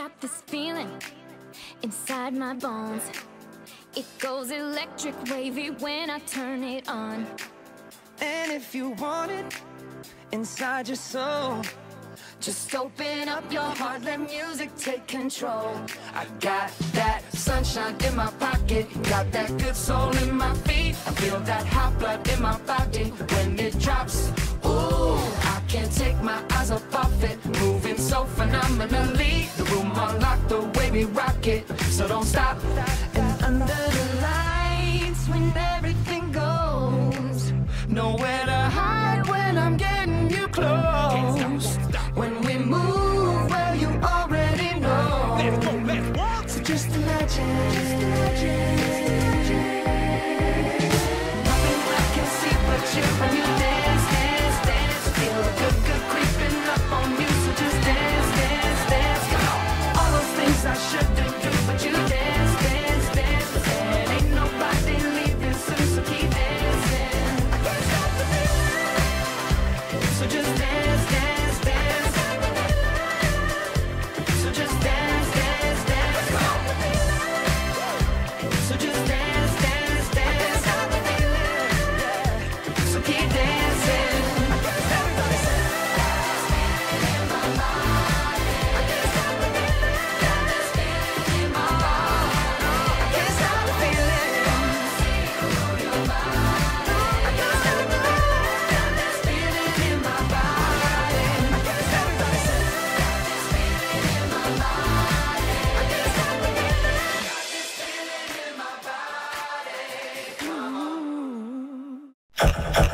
got this feeling inside my bones. It goes electric wavy when I turn it on. And if you want it inside your soul, just open up your heart, let music take control. I got that sunshine in my pocket, got that good soul in my feet. I feel that hot blood in my body when it drops. Ooh, I can't take my eyes off of it, moving so phenomenally. The room unlocked the way we rock it, so don't stop. And under the lights, when everything goes, nowhere to hide when I'm getting you close. When we move, well, you already know. So just imagine. Nothing I can see but you when you dance, dance, dance. Feel a good, good creeping up on you. So just dance, dance, dance. Come on. All those things I shouldn't do, but you dance, dance, dance. And ain't nobody leaving soon, so keep dancing. I can't stop the feeling. So just dance, dance, dance. So just dance, dance, dance. So just dance, dance, dance. So keep dancing. Everybody say, in my body. I can't stop the feeling. In my body. I can't stop the feeling. Your body. I can't stop the feeling in my body. Everybody say, in my body. I can't stop the feeling in my body.